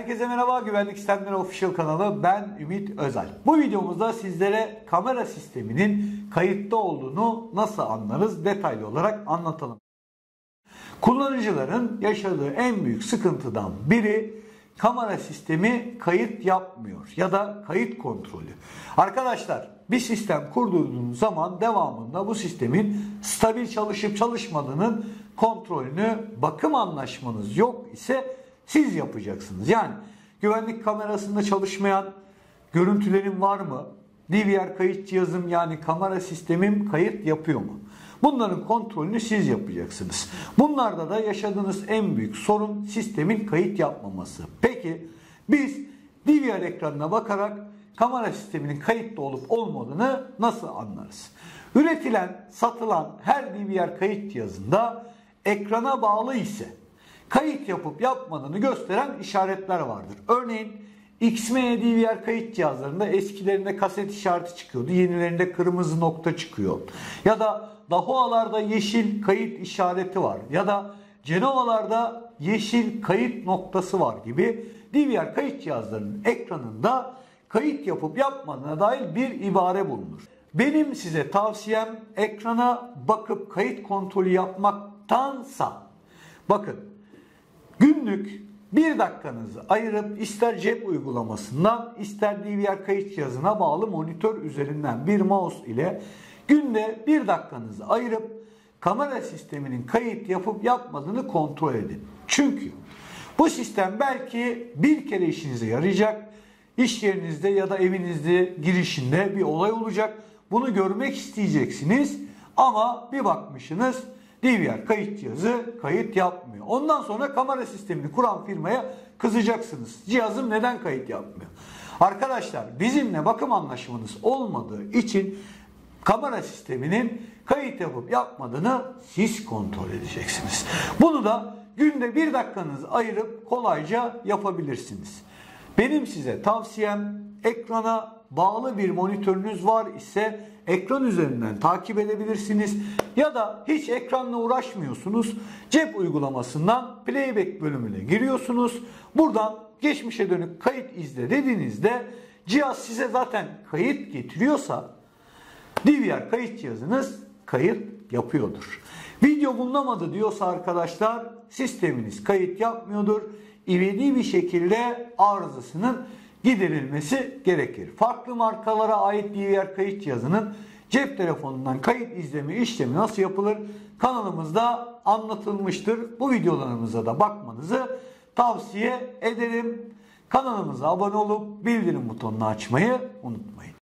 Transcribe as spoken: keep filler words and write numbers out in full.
Herkese merhaba, Güvenlik Sistemleri Official kanalı, ben Ümit Özel. Bu videomuzda sizlere kamera sisteminin kayıtta olduğunu nasıl anlarız detaylı olarak anlatalım. Kullanıcıların yaşadığı en büyük sıkıntıdan biri kamera sistemi kayıt yapmıyor ya da kayıt kontrolü. Arkadaşlar, bir sistem kurduğunuz zaman devamında bu sistemin stabil çalışıp çalışmadığının kontrolünü, bakım anlaşmanız yok ise siz yapacaksınız. Yani güvenlik kamerasında çalışmayan görüntülerim var mı? D V R kayıt cihazım yani kamera sistemim kayıt yapıyor mu? Bunların kontrolünü siz yapacaksınız. Bunlarda da yaşadığınız en büyük sorun sistemin kayıt yapmaması. Peki biz D V R ekranına bakarak kamera sisteminin kayıtlı olup olmadığını nasıl anlarız? Üretilen, satılan her D V R kayıt cihazında ekrana bağlı ise kayıt yapıp yapmadığını gösteren işaretler vardır. Örneğin X M E D V R kayıt cihazlarında eskilerinde kaset işareti çıkıyordu. Yenilerinde kırmızı nokta çıkıyor. Ya da Dahualarda yeşil kayıt işareti var. Ya da Cenova'larda yeşil kayıt noktası var gibi D V R kayıt cihazlarının ekranında kayıt yapıp yapmadığına dair bir ibare bulunur. Benim size tavsiyem ekrana bakıp kayıt kontrolü yapmaktansa bakın günlük bir dakikanızı ayırıp ister cep uygulamasından ister D V R kayıt cihazına bağlı monitör üzerinden bir mouse ile günde bir dakikanızı ayırıp kamera sisteminin kayıt yapıp yapmadığını kontrol edin. Çünkü bu sistem belki bir kere işinize yarayacak. İş yerinizde ya da evinizde girişinde bir olay olacak. Bunu görmek isteyeceksiniz ama bir bakmışsınız D V R kayıt cihazı kayıt yapmıyor. Ondan sonra kamera sistemini kuran firmaya kızacaksınız. Cihazım neden kayıt yapmıyor? Arkadaşlar, bizimle bakım anlaşmanız olmadığı için kamera sisteminin kayıt yapıp yapmadığını siz kontrol edeceksiniz. Bunu da günde bir dakikanızı ayırıp kolayca yapabilirsiniz. Benim size tavsiyem ekrana bağlı bir monitörünüz var ise ekran üzerinden takip edebilirsiniz. Ya da hiç ekranla uğraşmıyorsunuz. Cep uygulamasından playback bölümüne giriyorsunuz. Buradan geçmişe dönük kayıt izle dediğinizde cihaz size zaten kayıt getiriyorsa D V R kayıt cihazınız kayıt yapıyordur. Video bulunamadı diyorsa arkadaşlar sisteminiz kayıt yapmıyordur. İvedi bir şekilde arızasının giderilmesi gerekir. Farklı markalara ait D V R kayıt cihazının cep telefonundan kayıt izleme işlemi nasıl yapılır kanalımızda anlatılmıştır. Bu videolarımıza da bakmanızı tavsiye ederim. Kanalımıza abone olup bildirim butonunu açmayı unutmayın.